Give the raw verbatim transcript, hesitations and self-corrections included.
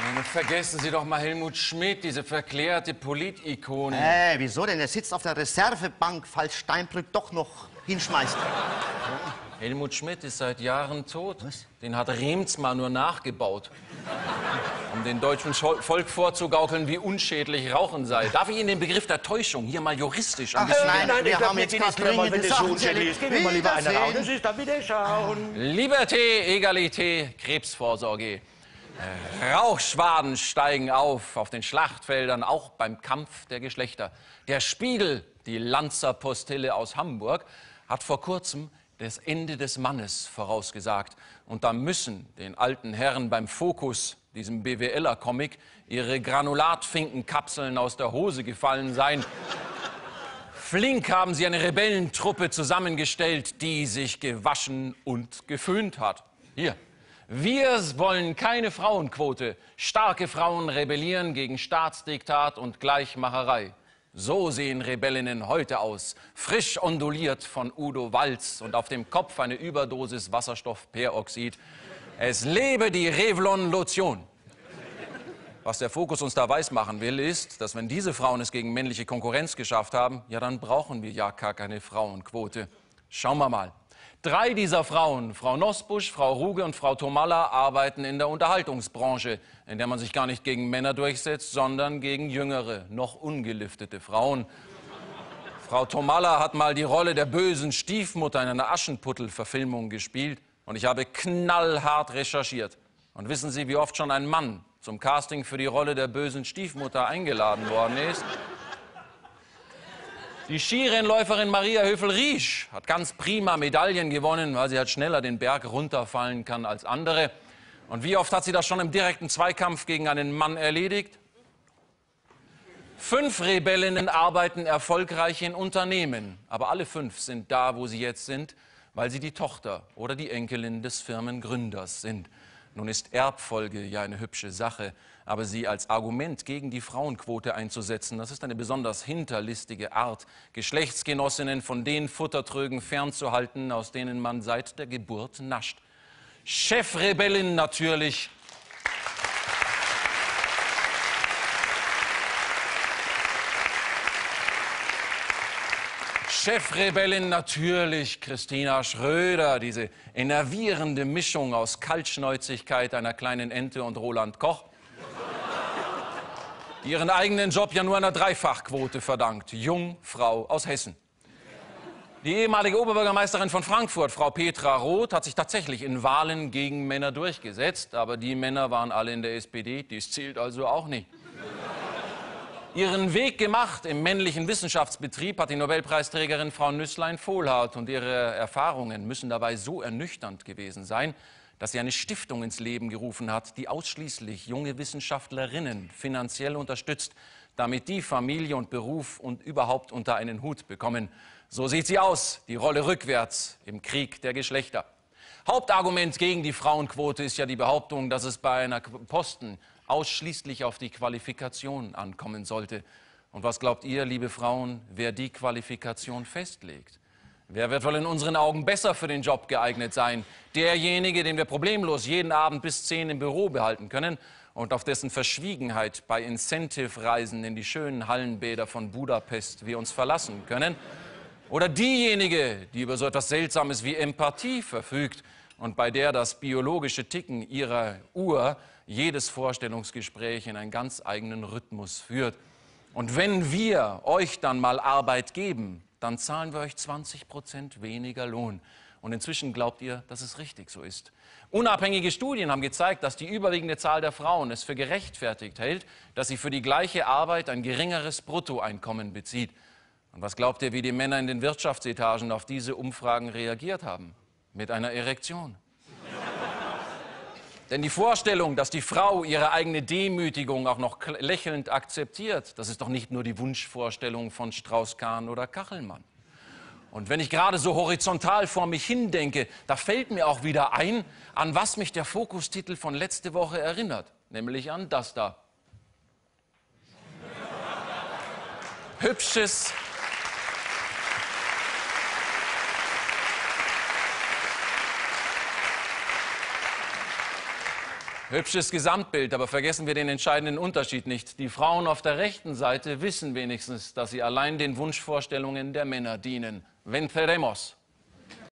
Nun vergessen Sie doch mal Helmut Schmidt, diese verklärte Politikone. Äh, wieso denn? Er sitzt auf der Reservebank, falls Steinbrück doch noch hinschmeißt. Helmut Schmidt ist seit Jahren tot. Was? Den hat Rehms mal nur nachgebaut. Um den deutschen Volk vorzugaukeln, wie unschädlich Rauchen sei. Darf ich Ihnen den Begriff der Täuschung hier mal juristisch ein Ach, bisschen... nein, Nein, wir ich haben glaube, jetzt jetzt gerade mal, wenn dringende es so Sachen unschädlich ist, gehen wir mal lieber eine Wiedersehen. raus. Das ist dann wieder schauen. Liberté, Egalité, Krebsvorsorge. Äh, Rauchschwaden steigen auf auf den Schlachtfeldern, auch beim Kampf der Geschlechter. Der Spiegel, die Lanzerpostille aus Hamburg, hat vor kurzem das Ende des Mannes vorausgesagt. Und da müssen den alten Herren beim Fokus, diesem B W L-Comic, ihre Granulatfinkenkapseln aus der Hose gefallen sein. Flink haben sie eine Rebellentruppe zusammengestellt, die sich gewaschen und geföhnt hat. Hier. Wir wollen keine Frauenquote. Starke Frauen rebellieren gegen Staatsdiktat und Gleichmacherei. So sehen Rebellinnen heute aus. Frisch onduliert von Udo Walz und auf dem Kopf eine Überdosis Wasserstoffperoxid. Es lebe die Revolution. Was der Fokus uns da weismachen will, ist, dass wenn diese Frauen es gegen männliche Konkurrenz geschafft haben, ja, dann brauchen wir ja gar keine Frauenquote. Schauen wir mal. Drei dieser Frauen, Frau Nosbusch, Frau Ruge und Frau Thomalla, arbeiten in der Unterhaltungsbranche, in der man sich gar nicht gegen Männer durchsetzt, sondern gegen jüngere, noch ungeliftete Frauen. Frau Thomalla hat mal die Rolle der bösen Stiefmutter in einer Aschenputtel-Verfilmung gespielt. Und ich habe knallhart recherchiert. Und wissen Sie, wie oft schon ein Mann zum Casting für die Rolle der bösen Stiefmutter eingeladen worden ist? Die Skirennläuferin Maria Höfel-Riesch hat ganz prima Medaillen gewonnen, weil sie halt schneller den Berg runterfallen kann als andere. Und wie oft hat sie das schon im direkten Zweikampf gegen einen Mann erledigt? Fünf Rebellinnen arbeiten erfolgreich in Unternehmen, aber alle fünf sind da, wo sie jetzt sind, weil sie die Tochter oder die Enkelin des Firmengründers sind. Nun ist Erbfolge ja eine hübsche Sache, aber sie als Argument gegen die Frauenquote einzusetzen, das ist eine besonders hinterlistige Art, Geschlechtsgenossinnen von den Futtertrögen fernzuhalten, aus denen man seit der Geburt nascht. Chefrebellin natürlich. Chefrebellin natürlich Christina Schröder, diese enervierende Mischung aus Kaltschnäuzigkeit einer kleinen Ente und Roland Koch, die ihren eigenen Job ja nur einer Dreifachquote verdankt. Jungfrau aus Hessen. Die ehemalige Oberbürgermeisterin von Frankfurt, Frau Petra Roth, hat sich tatsächlich in Wahlen gegen Männer durchgesetzt, aber die Männer waren alle in der S P D, dies zählt also auch nicht. Ihren Weg gemacht im männlichen Wissenschaftsbetrieb hat die Nobelpreisträgerin Frau Nüßlein-Volhardt und ihre Erfahrungen müssen dabei so ernüchternd gewesen sein, dass sie eine Stiftung ins Leben gerufen hat, die ausschließlich junge Wissenschaftlerinnen finanziell unterstützt, damit die Familie und Beruf und überhaupt unter einen Hut bekommen. So sieht sie aus, die Rolle rückwärts im Krieg der Geschlechter. Hauptargument gegen die Frauenquote ist ja die Behauptung, dass es bei einer Posten ausschließlich auf die Qualifikation ankommen sollte. Und was glaubt ihr, liebe Frauen, wer die Qualifikation festlegt? Wer wird wohl in unseren Augen besser für den Job geeignet sein? Derjenige, den wir problemlos jeden Abend bis zehn im Büro behalten können und auf dessen Verschwiegenheit bei Incentive-Reisen in die schönen Hallenbäder von Budapest wir uns verlassen können? Oder diejenige, die über so etwas Seltsames wie Empathie verfügt und bei der das biologische Ticken ihrer Uhr jedes Vorstellungsgespräch in einen ganz eigenen Rhythmus führt. Und wenn wir euch dann mal Arbeit geben, dann zahlen wir euch zwanzig Prozent weniger Lohn. Und inzwischen glaubt ihr, dass es richtig so ist. Unabhängige Studien haben gezeigt, dass die überwiegende Zahl der Frauen es für gerechtfertigt hält, dass sie für die gleiche Arbeit ein geringeres Bruttoeinkommen bezieht. Und was glaubt ihr, wie die Männer in den Wirtschaftsetagen auf diese Umfragen reagiert haben? Mit einer Erektion. Denn die Vorstellung, dass die Frau ihre eigene Demütigung auch noch lächelnd akzeptiert, das ist doch nicht nur die Wunschvorstellung von Strauß-Kahn oder Kachelmann. Und wenn ich gerade so horizontal vor mich hindenke, da fällt mir auch wieder ein, an was mich der Fokustitel von letzte Woche erinnert, nämlich an das da. Hübsches, Hübsches Gesamtbild, aber vergessen wir den entscheidenden Unterschied nicht. Die Frauen auf der rechten Seite wissen wenigstens, dass sie allein den Wunschvorstellungen der Männer dienen. Venceremos.